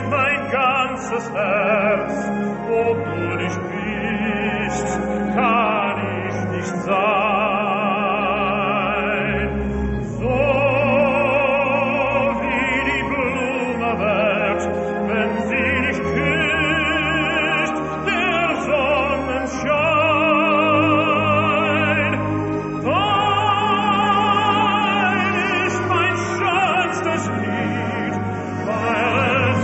mein ganzes Herz. Wo du nicht bist, kann ich nicht sein. So wie die Blume wird, wenn sie dich küsst, der Sonnenschein. Dein ist mein schönstes Lied, weil es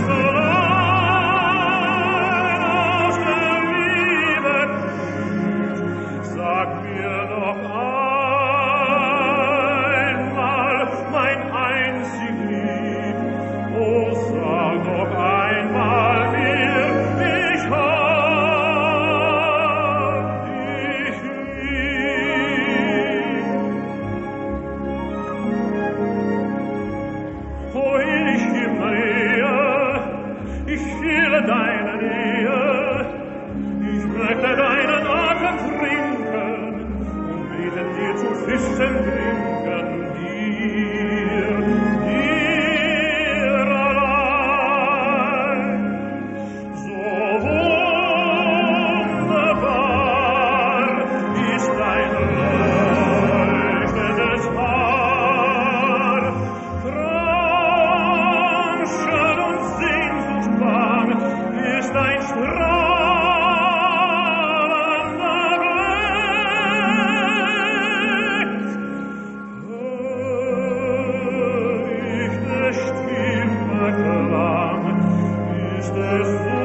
allein aus der Liebe blüht. Sag mir doch einmal, mein einzig Lieb, oh, sag doch einmal mir, ich hab dich lieb. Wohin ich immer gehe, ich fühle deine Nähe, ich möchte deinen Atem trinken und beten dir zu Füßen bringen, dir allein. So wunderbar ist dein leuchtendes Haar, Traumschön und Sehnsuchtsbahn ist dein strahlender Blick. Höre ich der Stimme Klang, ist es so